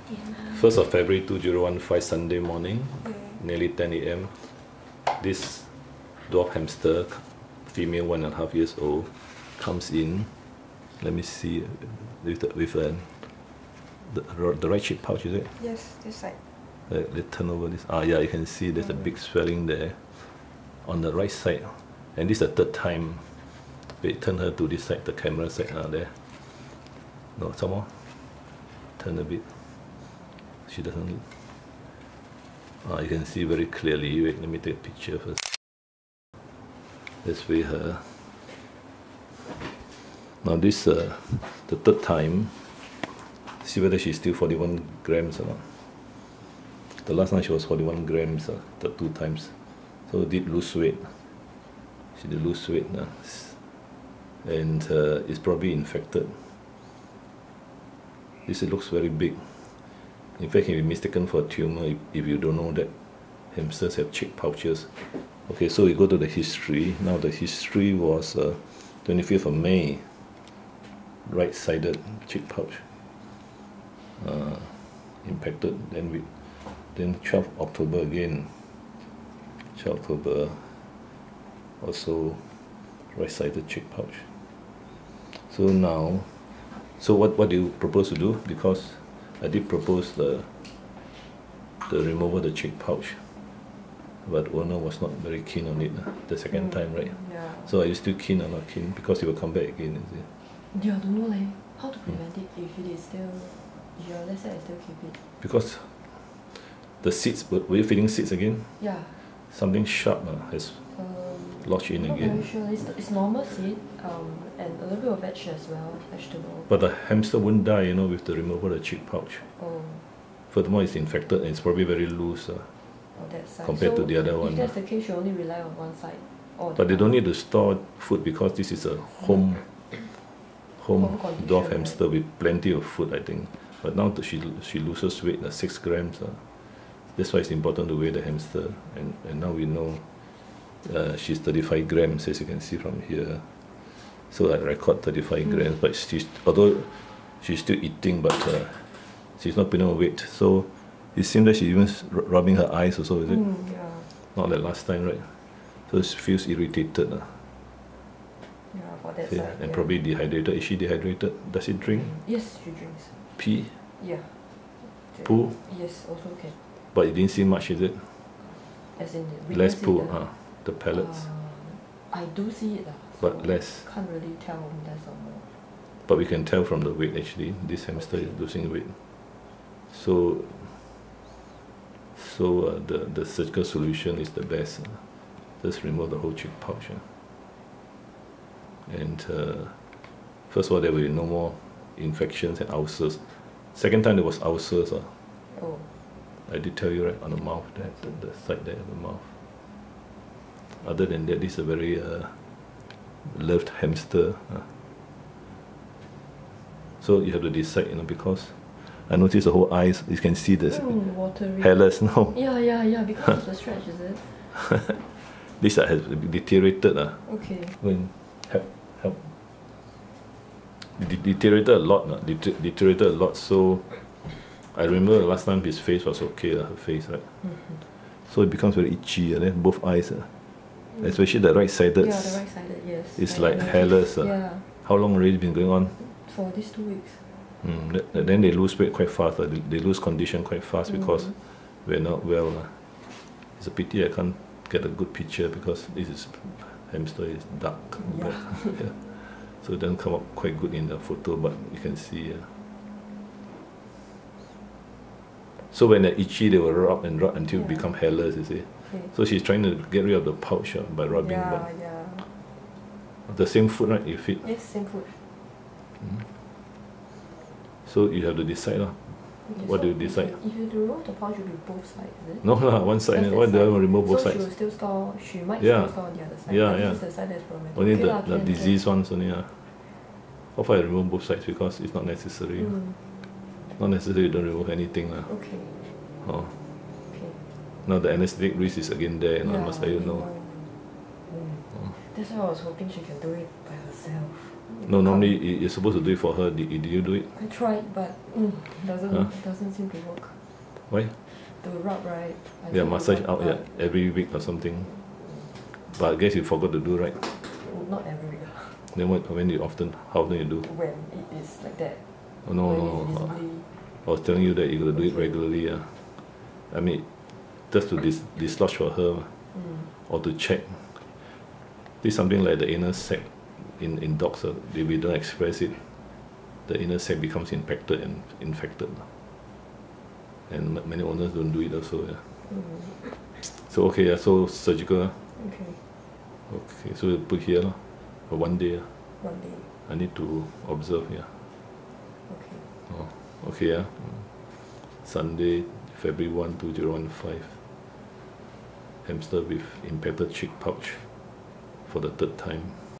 1st of February 2015, Sunday morning, nearly 10 a.m. This dwarf hamster, female 1.5 years old, comes in. Let me see with the right cheek pouch, is it? Yes, this side. Let's turn over this. Yeah, you can see there's a big swelling there on the right side. And this is the 3rd time. Wait, turn her to this side, the camera side. There. No, some more. Turn a bit. She doesn't. You can see very clearly. Wait, let me take a picture first. Let's weigh her. Now this the 3rd time. See whether she's still 41 grams or not. The last time she was 41 grams, the 2 times. So did lose weight. She did lose weight now. And it's probably infected. This looks very big. In fact, it can be mistaken for a tumor if you don't know that hamsters have cheek pouches. Okay, so we go to the history. Now the history was 25th of May, right-sided cheek pouch, impacted. Then 12th October again, 12th October, also right-sided cheek pouch. So now, what do you propose to do? Because I did propose the removal of the cheek pouch, but owner was not very keen on it the 2nd time, right? Yeah. So are you still keen or not keen? Because it will come back again, is it? Yeah, I don't know how to prevent it if it is still, let's say I still keep it. Because the seeds, were you feeling seeds again? Yeah. Something sharp has lodged in I'm not again. very sure. It's normal seed and a little bit of veg as well, vegetable. But the hamster won't die, with the removal of the cheek pouch. Oh. Furthermore, it's infected and it's probably very loose That side. compared to the other one. If that's the case, you only rely on one side. But they don't need to store food because this is a home dwarf hamster with plenty of food, I think. But now she loses weight, 6 grams. That's why it's important to weigh the hamster. And now we know she's 35 grams, as you can see from here. So I record 35 grams, but although she's still eating, but she's not putting on weight. So it seems that she's even rubbing her eyes also, is it? Yeah. Not like last time, right? So she feels irritated. Yeah, for that Yeah, side. and probably dehydrated. Is she dehydrated? Does she drink? Yes, she drinks. Pee? Yeah. Poo? Yes, also can. But you didn't see much, is it? As in Less poo, the pellets. I do see it, but less. Can't really tell less or more. But we can tell from the weight actually. This hamster is losing weight. So the surgical solution is the best. Just remove the whole cheek pouch. And first of all, there will be no more infections and ulcers. 2nd time there was ulcers. Oh. I did tell you, right, on the mouth, there, the side there of the mouth. Other than that, this is a very loved hamster. So you have to decide, because I noticed the whole eyes, you can see this watery. hairless now. Yeah, because of the stretch, is it? This has deteriorated. Okay. When help. Deteriorated a lot. Deteriorated a lot. So I remember last time his face was okay, her face, right? So it becomes very itchy, and then both eyes, especially the right-sided. Yeah, the right-sided, yes. It's like hairless. Yeah. How long already been going on? For these 2 weeks. Then they lose weight quite fast. They lose condition quite fast because we're not well. It's a pity I can't get a good picture because hamster is dark. Yeah. Yeah. So it doesn't come up quite good in the photo, but you can see. So when they're itchy, they will rub until it become hairless, you see. Okay. So she's trying to get rid of the pouch by rubbing. Yeah. The same food, right? You feed. Yes, same food. So you have to decide. What do you decide? If you remove the pouch, it will be both sides, is it? No, one side. Why do I remove both sides? So she will still store, she might Yeah. still store on the other side. Yeah, but yeah. This is the side that's problematic. Only Okay, the disease ones only. How far I remove both sides because it's not necessary. Not necessary you don't remove anything. Okay. Oh. Okay. Now the anesthetic risk is again there, and I must let you know. That's why I was hoping she can do it by herself. No, normally you're supposed to do it for her. Did you do it? I tried, but doesn't seem to work. Why? The rub, right? I Yeah, think massage it out work, every week or something. But I guess you forgot to do, right? but not every week. Then when you how often you do? When it is like that. Oh, no, when no. it's visibly, I was telling you that you got to do it Okay. regularly. Yeah. I mean, just to dislodge for her or to check. This is something like the inner sac in dogs. If we don't express it, the inner sac becomes impacted and infected. And many owners don't do it also. Yeah. So okay, so surgical. Okay, Okay, so we put here for 1 day. one day. I need to observe. Yeah. Okay. Oh, okay. Yeah. Sunday, February 1, 2015. Hamster with impacted cheek pouch for the 3rd time.